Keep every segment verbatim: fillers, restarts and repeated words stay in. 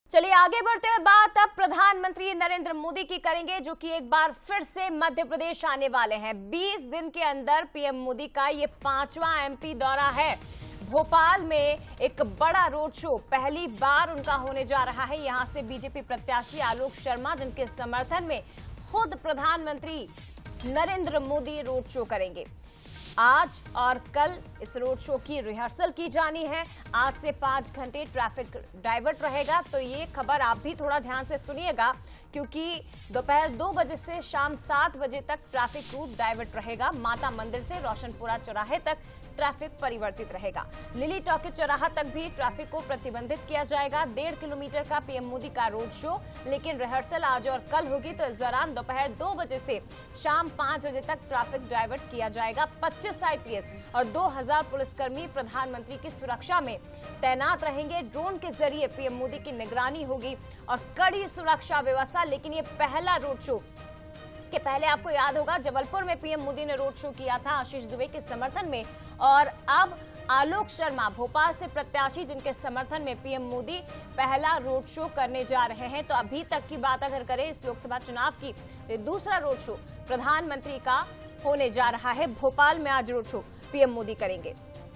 चलिए आगे बढ़ते हुए बात अब प्रधानमंत्री नरेंद्र मोदी की करेंगे, जो कि एक बार फिर से मध्य प्रदेश आने वाले हैं। बीस दिन के अंदर पीएम मोदी का ये पांचवा एमपी दौरा है। भोपाल में एक बड़ा रोड शो पहली बार उनका होने जा रहा है। यहां से बीजेपी प्रत्याशी आलोक शर्मा, जिनके समर्थन में खुद प्रधानमंत्री नरेंद्र मोदी रोड शो करेंगे। आज और कल इस रोड शो की रिहर्सल की जानी है। आज से पांच घंटे ट्रैफिक डाइवर्ट रहेगा, तो ये खबर आप भी थोड़ा ध्यान से सुनिएगा, क्योंकि दोपहर दो बजे से शाम सात बजे तक ट्रैफिक रूट डाइवर्ट रहेगा। माता मंदिर से रोशनपुरा चौराहे तक ट्रैफिक परिवर्तित रहेगा। लिली टॉकीज चौराहा तक भी ट्रैफिक को प्रतिबंधित किया जाएगा। डेढ़ किलोमीटर का पीएम मोदी का रोड शो, लेकिन रिहर्सल आज और कल होगी, तो इस दौरान दोपहर दो बजे से शाम पांच बजे तक ट्रैफिक डाइवर्ट किया जाएगा। पच्चीस आईपीएस और दो हजार पुलिसकर्मी प्रधानमंत्री की सुरक्षा में तैनात रहेंगे। ड्रोन के जरिए पीएम मोदी की निगरानी होगी और कड़ी सुरक्षा व्यवस्था। लेकिन ये पहला रोड शो, इसके पहले आपको याद होगा जबलपुर में पीएम मोदी ने रोड शो किया था आशीष दुबे के समर्थन में, और अब आलोक शर्मा भोपाल से प्रत्याशी, जिनके समर्थन में पीएम मोदी पहला रोड शो करने जा रहे हैं। तो अभी तक की बात अगर करें इस लोकसभा चुनाव की, तो दूसरा रोड शो प्रधानमंत्री का होने जा रहा है। भोपाल में आज रोड शो पीएम मोदी करेंगे।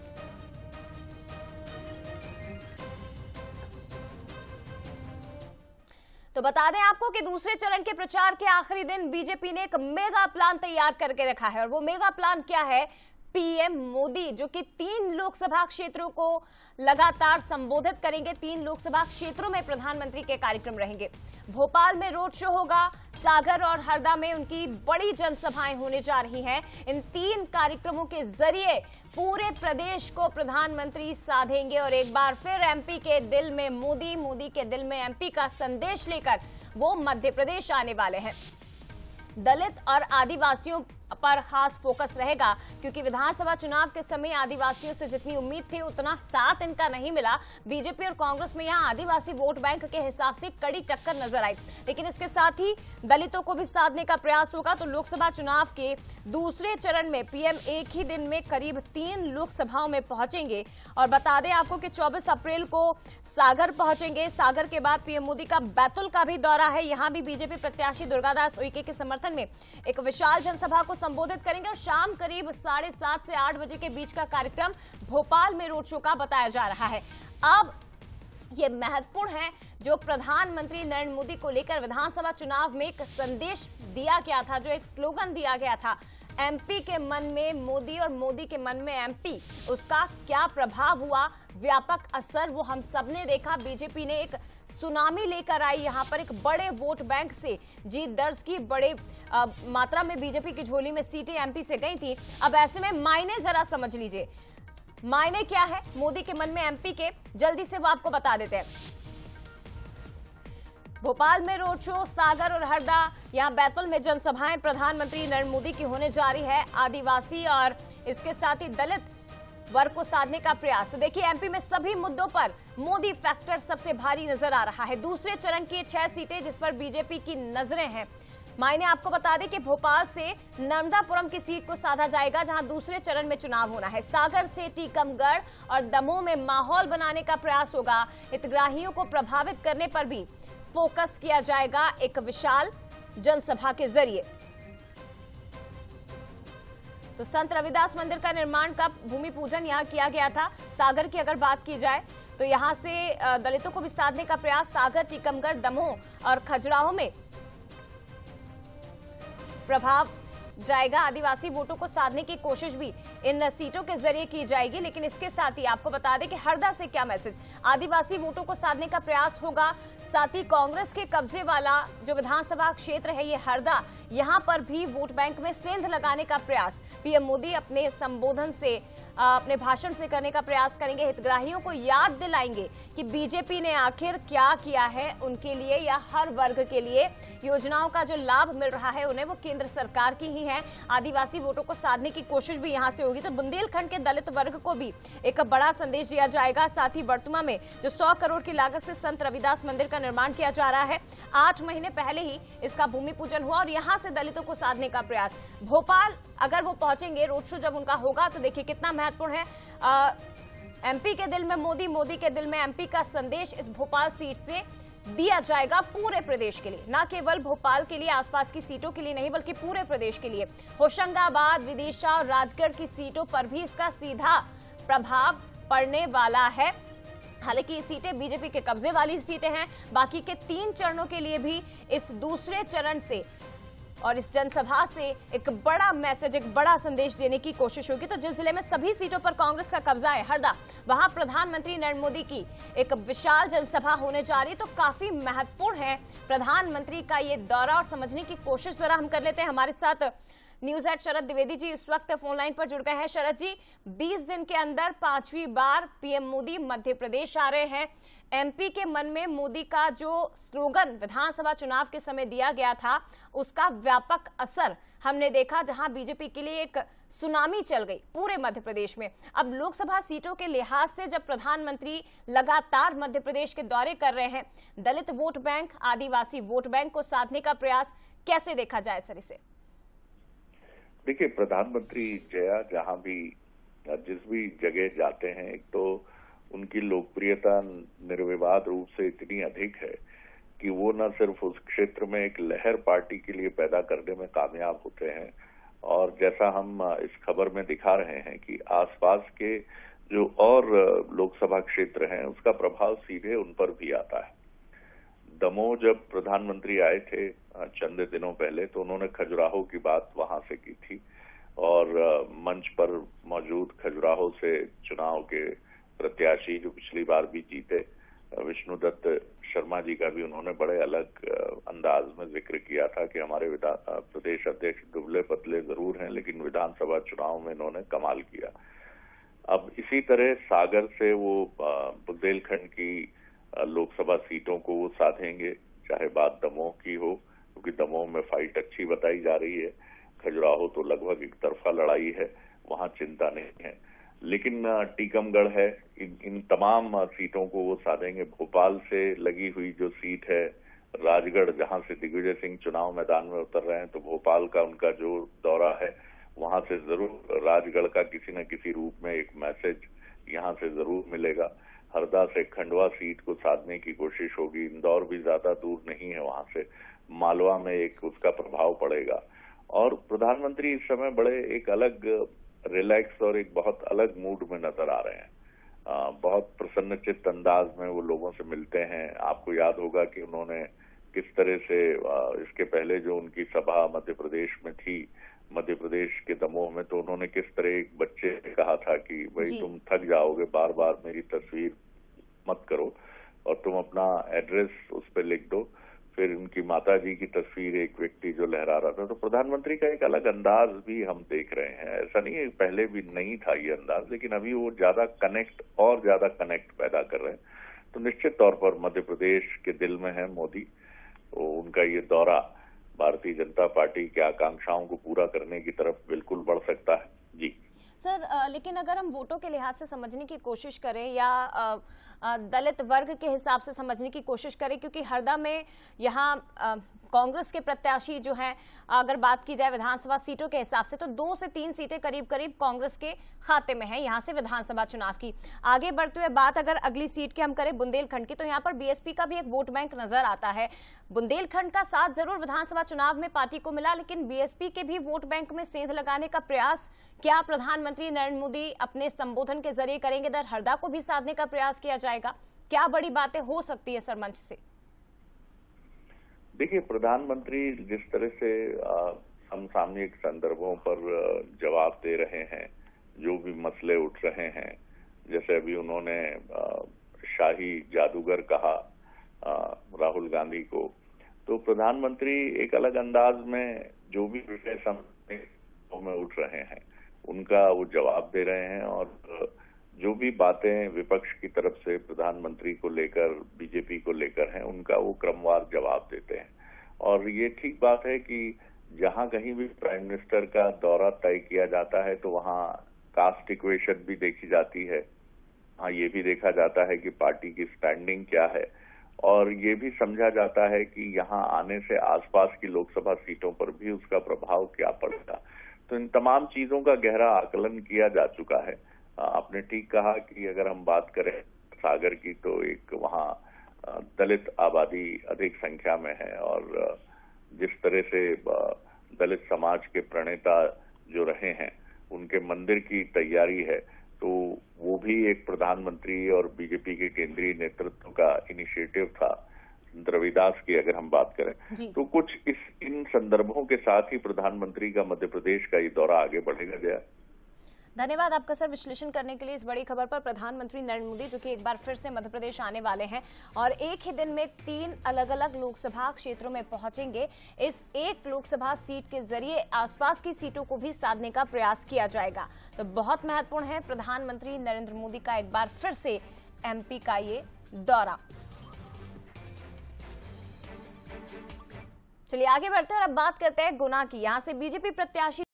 तो बता दें आपको कि दूसरे चरण के प्रचार के आखिरी दिन बीजेपी ने एक मेगा प्लान तैयार करके रखा है, और वो मेगा प्लान क्या है? पीएम मोदी, जो कि तीन लोकसभा क्षेत्रों को लगातार संबोधित करेंगे। तीन लोकसभा क्षेत्रों में प्रधानमंत्री के कार्यक्रम रहेंगे। भोपाल में रोड शो होगा, सागर और हरदा में उनकी बड़ी जनसभाएं होने जा रही हैं। इन तीन कार्यक्रमों के जरिए पूरे प्रदेश को प्रधानमंत्री साधेंगे और एक बार फिर एमपी के दिल में मोदी, मोदी के दिल में एमपी का संदेश लेकर वो मध्य प्रदेश आने वाले हैं। दलित और आदिवासियों पर खास फोकस रहेगा, क्योंकि विधानसभा चुनाव के समय आदिवासियों से जितनी उम्मीद थी उतना साथ इनका नहीं मिला। बीजेपी और कांग्रेस में यहां आदिवासी वोट बैंक के हिसाब से कड़ी टक्कर नजर आई, लेकिन इसके साथ ही दलितों को भी साधने का प्रयास होगा। तो लोकसभा चुनाव के दूसरे चरण में पीएम एक ही दिन में करीब तीन लोकसभाओं में पहुंचेंगे। और बता दें आपको कि चौबीस अप्रैल को सागर पहुंचेंगे। सागर के बाद पीएम मोदी का बैतूल का भी दौरा है। यहां भी बीजेपी प्रत्याशी दुर्गादास उइके के समर्थन में एक विशाल जनसभा को संबोधित करेंगे, और शाम करीब साढ़े सात से आठ बजे के बीच का कार्यक्रम भोपाल में रोड शो का बताया जा रहा है। अब ये महत्वपूर्ण है, जो प्रधानमंत्री नरेंद्र मोदी को लेकर विधानसभा चुनाव में एक संदेश दिया गया था, जो एक स्लोगन दिया गया था, एमपी के मन में मोदी और मोदी के मन में एमपी, उसका क्या प्रभाव हुआ, व्यापक असर वो हम सबने देखा। बीजेपी ने एक सुनामी लेकर आई, यहां पर एक बड़े वोट बैंक से जीत दर्ज की। बड़े आ, मात्रा में बीजेपी की झोली में सीटें एमपी से गई थी। अब ऐसे में मायने जरा समझ लीजिए, मायने क्या है मोदी के मन में एमपी के, जल्दी से वो आपको बता देते हैं। भोपाल में रोड शो, सागर और हरदा, यहां बैतूल में जनसभाएं प्रधानमंत्री नरेंद्र मोदी की होने जा रही है। आदिवासी और इसके साथ ही दलित वर्ग को साधने का प्रयास। तो देखिए एमपी में सभी मुद्दों पर मोदी फैक्टर सबसे भारी नजर आ रहा है। दूसरे चरण की छह सीटें जिस पर बीजेपी की नजरें हैं। मायने आपको बता दें कि भोपाल से नर्मदापुरम की सीट को साधा जाएगा, जहां दूसरे चरण में चुनाव होना है। सागर से टीकमगढ़ और दमोह में माहौल बनाने का प्रयास होगा। हितग्राहियों को प्रभावित करने पर भी फोकस किया जाएगा एक विशाल जनसभा के जरिए। तो संत रविदास मंदिर का निर्माण का भूमि पूजन यहां किया गया था। सागर की अगर बात की जाए तो यहां से दलितों को भी साधने का प्रयास सागर, टीकमगढ़, दमोह और खजुराहो में प्रभाव जाएगा। आदिवासी वोटों को साधने की कोशिश भी इन सीटों के जरिए की जाएगी। लेकिन इसके साथ ही आपको बता दें कि हरदा से क्या मैसेज, आदिवासी वोटों को साधने का प्रयास होगा। साथ ही कांग्रेस के कब्जे वाला जो विधानसभा क्षेत्र है ये हरदा, यहां पर भी वोट बैंक में सेंध लगाने का प्रयास पीएम मोदी अपने संबोधन से, अपने भाषण से करने का प्रयास करेंगे। हितग्राहियों को याद दिलाएंगे कि बीजेपी ने आखिर क्या किया है उनके लिए या हर वर्ग के लिए। योजनाओं का जो लाभ मिल रहा है उन्हें वो केंद्र सरकार की ही है। आदिवासी वोटों को साधने की कोशिश भी यहां से होगी। तो बुंदेलखंड के दलित वर्ग को भी एक बड़ा संदेश दिया जाएगा। साथ ही वर्तुमा में जो सौ करोड़ की लागत से संत रविदास मंदिर का निर्माण किया जा रहा है, आठ महीने पहले ही इसका भूमि पूजन हुआ और यहां से दलितों को साधने का प्रयास। भोपाल अगर वो पहुंचेंगे, रोड शो जब उनका होगा, तो देखिए कितना महत्वपूर्ण है। आ, एमपी के दिल में मोदी, मोदी के दिल में एमपी का संदेश इस भोपाल सीट से दिया जाएगा पूरे प्रदेश के लिए, न केवल भोपाल के लिए, आसपास की सीटों के लिए नहीं बल्कि पूरे प्रदेश के लिए। होशंगाबाद, विदिशा और राजगढ़ की सीटों पर भी इसका सीधा प्रभाव पड़ने वाला है। हालांकि ये सीटें बीजेपी के कब्जे वाली सीटें हैं। बाकी के तीन चरणों के लिए भी इस दूसरे चरण से और इस जनसभा से एक बड़ा मैसेज, एक बड़ा संदेश देने की कोशिश होगी। तो जिस जिले में सभी सीटों पर कांग्रेस का कब्जा है, हरदा, वहां प्रधानमंत्री नरेंद्र मोदी की एक विशाल जनसभा होने जा रही है। तो काफी महत्वपूर्ण है प्रधानमंत्री का ये दौरा और समझने की कोशिश जरा हम कर लेते हैं। हमारे साथ न्यूज हेड शरद द्विवेदी जी इस वक्त फोन लाइन पर जुड़ गए हैं। शरद जी, बीस दिन के अंदर पांचवी बार पीएम मोदी मध्य प्रदेश आ रहे हैं। एमपी के मन में मोदी का जो स्लोगन विधानसभा चुनाव के समय दिया गया था, उसका व्यापक असर हमने देखा, जहां बीजेपी के लिए एक सुनामी चल गई पूरे मध्य प्रदेश में। अब लोकसभा सीटों के लिहाज से जब प्रधानमंत्री लगातार मध्य प्रदेश के दौरे कर रहे हैं, दलित वोट बैंक, आदिवासी वोट बैंक को साधने का प्रयास कैसे देखा जाए सर इसे? देखिए, प्रधानमंत्री जया जहां भी जिस भी जगह जाते हैं, एक तो उनकी लोकप्रियता निर्विवाद रूप से इतनी अधिक है कि वो न सिर्फ उस क्षेत्र में एक लहर पार्टी के लिए पैदा करने में कामयाब होते हैं, और जैसा हम इस खबर में दिखा रहे हैं कि आसपास के जो और लोकसभा क्षेत्र हैं उसका प्रभाव सीधे उन पर भी आता है। दमोह जब प्रधानमंत्री आए थे चंद दिनों पहले, तो उन्होंने खजुराहो की बात वहां से की थी, और मंच पर मौजूद खजुराहो से चुनाव के प्रत्याशी जो पिछली बार भी जीते, विष्णुदत्त शर्मा जी का भी उन्होंने बड़े अलग अंदाज में जिक्र किया था कि हमारे प्रदेश अध्यक्ष दुबले पतले जरूर हैं, लेकिन विधानसभा चुनाव में इन्होंने कमाल किया। अब इसी तरह सागर से वो बुंदेलखंड की लोकसभा सीटों को वो साधेंगे, चाहे बात दमोह की हो, क्योंकि दमोह में फाइट अच्छी बताई जा रही है। खजुराहो तो लगभग एक तरफा लड़ाई है, वहां चिंता नहीं है। लेकिन टीकमगढ़ है, इन, इन तमाम सीटों को वो साधेंगे। भोपाल से लगी हुई जो सीट है, राजगढ़, जहां से दिग्विजय सिंह चुनाव मैदान में उतर रहे हैं, तो भोपाल का उनका जो दौरा है, वहां से जरूर राजगढ़ का किसी न किसी रूप में एक मैसेज यहां से जरूर मिलेगा। हरदा से खंडवा सीट को साधने की कोशिश होगी। इंदौर भी ज्यादा दूर नहीं है वहां से, मालवा में एक उसका प्रभाव पड़ेगा। और प्रधानमंत्री इस समय बड़े एक अलग रिलैक्स और एक बहुत अलग मूड में नजर आ रहे हैं। आ, बहुत प्रसन्नचित्त अंदाज में वो लोगों से मिलते हैं। आपको याद होगा कि उन्होंने किस तरह से आ, इसके पहले जो उनकी सभा मध्य प्रदेश में थी, मध्य प्रदेश के दमोह में, तो उन्होंने किस तरह एक बच्चे ने कहा था कि भाई तुम थक जाओगे, बार बार मेरी तस्वीर मत करो और तुम अपना एड्रेस उस पर लिख दो। फिर उनकी माता जी की तस्वीर एक व्यक्ति जो लहरा रहा था। तो प्रधानमंत्री का एक अलग अंदाज भी हम देख रहे हैं। ऐसा नहीं है, पहले भी नहीं था ये अंदाज, लेकिन अभी वो ज्यादा कनेक्ट और ज्यादा कनेक्ट पैदा कर रहे हैं। तो निश्चित तौर पर मध्य प्रदेश के दिल में है मोदी। तो उनका ये दौरा भारतीय जनता पार्टी की आकांक्षाओं को पूरा करने की तरफ बिल्कुल बढ़ सकता है। जी सर, आ, लेकिन अगर हम वोटों के लिहाज से समझने की कोशिश करें या आ, आ, दलित वर्ग के हिसाब से समझने की कोशिश करें, क्योंकि हरदा में यहाँ कांग्रेस के प्रत्याशी जो हैं, अगर बात की जाए विधानसभा सीटों के हिसाब से, तो दो से तीन सीटें करीब करीब कांग्रेस के खाते में हैं यहाँ से विधानसभा चुनाव की। आगे बढ़ते हुए बात अगर अगली सीट की हम करें बुंदेलखंड की, तो यहाँ पर बीएसपी का भी एक वोट बैंक नजर आता है। बुंदेलखंड का साथ जरूर विधानसभा चुनाव में पार्टी को मिला, लेकिन बीएसपी के भी वोट बैंक में सेंध लगाने का प्रयास क्या प्रधानमंत्री नरेंद्र मोदी अपने संबोधन के जरिए करेंगे? दर हरदा को भी साधने का प्रयास किया जाएगा? क्या बड़ी बातें हो सकती है सर मंच से? देखिए, प्रधानमंत्री जिस तरह से समसामयिक संदर्भों पर जवाब दे रहे हैं, जो भी मसले उठ रहे हैं, जैसे अभी उन्होंने शाही जादूगर कहा आ, राहुल गांधी को, तो प्रधानमंत्री एक अलग अंदाज में जो भी विषय सामने में उठ रहे हैं उनका वो जवाब दे रहे हैं। और जो भी बातें विपक्ष की तरफ से प्रधानमंत्री को लेकर, बीजेपी को लेकर हैं, उनका वो क्रमवार जवाब देते हैं। और ये ठीक बात है कि जहां कहीं भी प्राइम मिनिस्टर का दौरा तय किया जाता है तो वहां कास्ट इक्वेशन भी देखी जाती है। हाँ, ये भी देखा जाता है कि पार्टी की स्टैंडिंग क्या है, और ये भी समझा जाता है कि यहाँ आने से आसपास की लोकसभा सीटों पर भी उसका प्रभाव क्या पड़ेगा। तो इन तमाम चीजों का गहरा आकलन किया जा चुका है। आपने ठीक कहा कि अगर हम बात करें सागर की, तो एक वहाँ दलित आबादी अधिक संख्या में है और जिस तरह से दलित समाज के प्रणेता जो रहे हैं उनके मंदिर की तैयारी है, तो वो भी एक प्रधानमंत्री और बीजेपी के केंद्रीय नेतृत्व का इनिशिएटिव था। रविदास की अगर हम बात करें तो कुछ इस इन संदर्भों के साथ ही प्रधानमंत्री का मध्य प्रदेश का ये दौरा आगे बढ़ेगा। गया धन्यवाद आपका सर विश्लेषण करने के लिए इस बड़ी खबर पर। प्रधानमंत्री नरेंद्र मोदी जो कि एक बार फिर से मध्य प्रदेश आने वाले हैं और एक ही दिन में तीन अलग अलग लोकसभा क्षेत्रों में पहुंचेंगे। इस एक लोकसभा सीट के जरिए आसपास की सीटों को भी साधने का प्रयास किया जाएगा। तो बहुत महत्वपूर्ण है प्रधानमंत्री नरेंद्र मोदी का एक बार फिर से एमपी का ये दौरा। चलिए आगे बढ़ते हैं और अब बात करते हैं गुना की। यहाँ से बीजेपी प्रत्याशी